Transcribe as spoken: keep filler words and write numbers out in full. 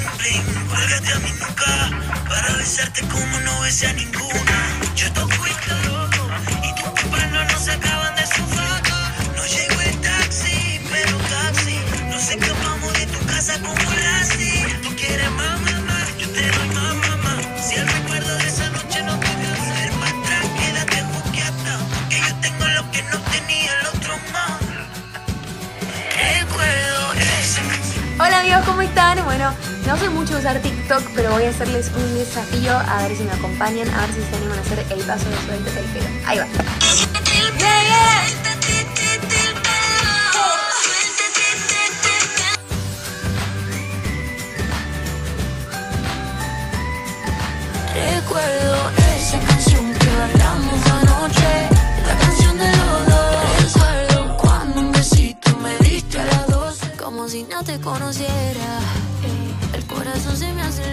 bling. Pégate a mi nuca para besarte como no besé a ninguna. Yo toco y loco y tus palos no se acaban de sufrir. No llegó el taxi, pero taxi. Nos escapamos de tu casa como Lassie. Tú quieres más, mamá, yo te doy más, mamá. Si el recuerdo de esa noche no te voy a hacer para atrás, quédate juqueata, que yo tengo lo que no tenía el otro más. Recuerdo ese. Hola amigos, ¿cómo están? Bueno, no soy mucho de usar TikTok, pero voy a hacerles un desafío a ver si me acompañan, a ver si se animan a hacer el paso de sueltes el pelo. Ahí va. Yeah, yeah. Recuerdo esa canción que bailamos anoche, la canción de los dos. Recuerdo cuando un besito me diste a las doce, como si no te conociera. El corazón se me hace